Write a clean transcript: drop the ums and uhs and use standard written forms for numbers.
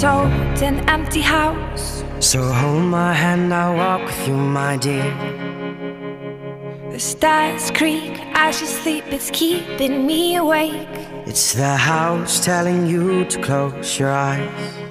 sold an empty house. So hold my hand, I'll walk with you, my dear. The stars creak as you sleep, it's keeping me awake. It's the house telling you to close your eyes.